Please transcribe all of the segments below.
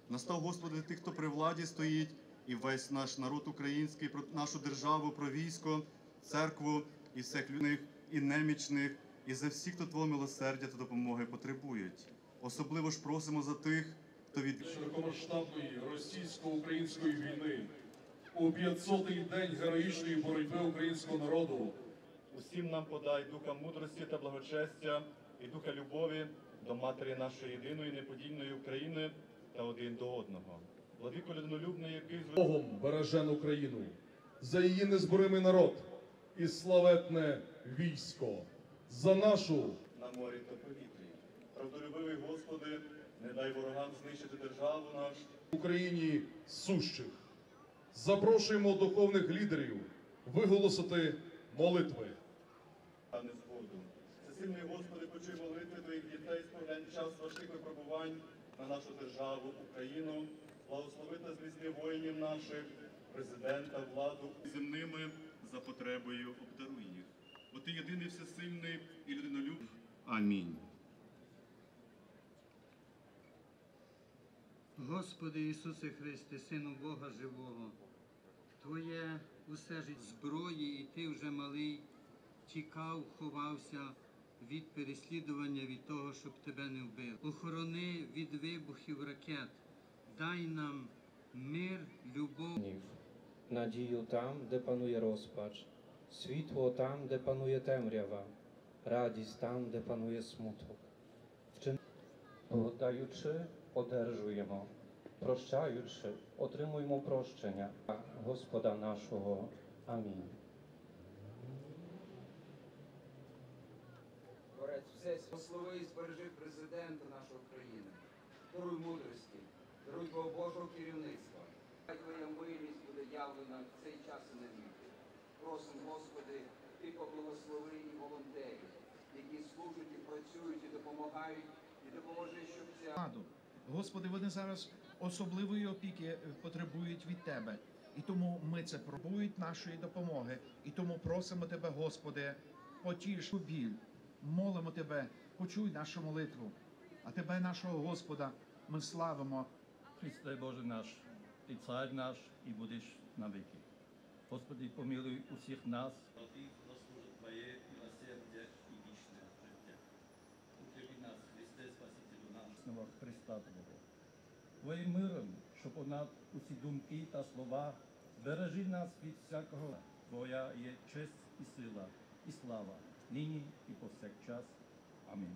Настав, Господи, тих, хто при владі стоїть, і весь наш народ український, про нашу державу, про військо, церкву і всіх людних, і немічних, і за всіх, хто Твого милосердя та допомоги потребують. Особливо ж просимо за тих, хто від широкомасштабної російсько-української війни у 500-й день героїчної боротьби українського народу. Усім нам подай духа мудрості та благочестя і духа любові до матері нашої єдиної неподільної України та один до одного. Владико людинолюбний, який з Богом бережен Україну, за її незборимий народ і славетне військо, за нашу на морі та повітрі. Правдолюбивий Господи, не дай ворогам знищити державу нашу. Україні сущих. Запрошуємо духовних лідерів виголосити молитви. А не згоду. Всесильний Господи, почуй молитви Твоїх дітей, справляй час важких випробувань на нашу державу, Україну, благослови та зміцни воїнів наших, президента, владу, земними за потребою обдаруй їх. Бо Ти єдиний всесильний і людинолюбний. Амінь. Господи Ісусе Христе, Сину Бога Живого, Твоє усе життя зброї, і Ти вже малий, тікав, ховався від переслідування, від того, щоб Тебе не вбили. Охорони від вибухів ракет, дай нам мир, любов. Надію там, де панує розпач, світло там, де панує темрява, радість там, де панує смуток. Даючи, одержуємо, прощаючи, отримуємо прощення Господа нашого. Амінь. Творець все, благослови і збережи президента нашої країни. Даруй мудрості, даруй Твого Божого керівництва. Хай Твоя милість буде явлена в цей час і навіки. Просимо, Господи, Ти поблагослови і волонтерів, які служать і працюють, і допомагають, і допоможи, щоб ця... Господи, вони зараз особливої опіки потребують від Тебе. І тому ми це потребують нашої допомоги. І тому просимо Тебе, Господи, потіш біль. Молимо Тебе, почуй нашу молитву. А Тебе, нашого Господа, ми славимо. Христе Боже наш, Ти цар наш і будеш навіки. Господи, помилуй усіх нас. Ти розслужить Твоє милосердя і вічне життя. Укріпи нас, Христе, Спасителю наш. Слава Христа Твого. Твоїм миром, що понад усі думки та слова, бережи нас від всякого. Твоя є честь і сила, і слава, нині і повсякчас. Амінь.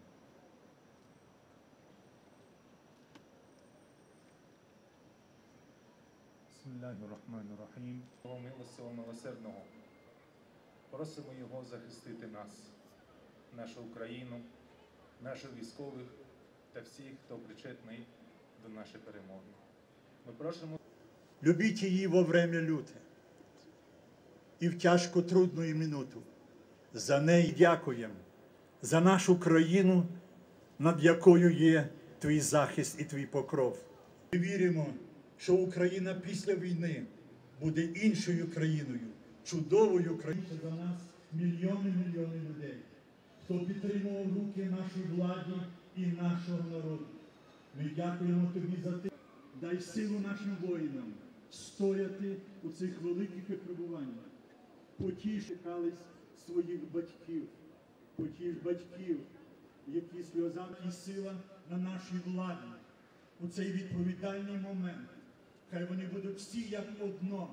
Бісміллахір-рахманір-рахім. Милостивого милосердного. Просимо Його захистити нас, нашу Україну, наших військових та всіх, хто причетний до нашої перемоги. Ми просимо. Любіть її во время люте і в тяжку трудну минуту. За неї дякуємо, за нашу країну, над якою є Твій захист і Твій покров. Ми віримо, що Україна після війни буде іншою країною, чудовою країною. За нас мільйони людей, хто підтримував руки нашій владі і нашого народу. Ми дякуємо Тобі за те. Дай силу нашим воїнам стояти у цих великих випробуваннях. Потіш чекались своїх батьків, потіш батьків, які сльозами і сила на нашій владі. У цей відповідальний момент. Хай вони будуть всі як одно.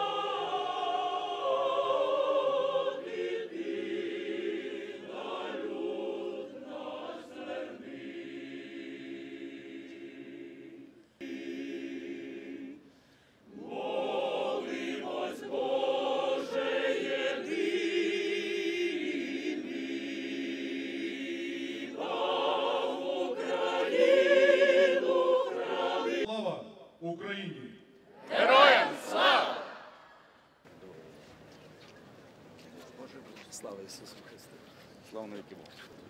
Аллилуйя. Слава Ісусу Христу! Слава навіки Богу.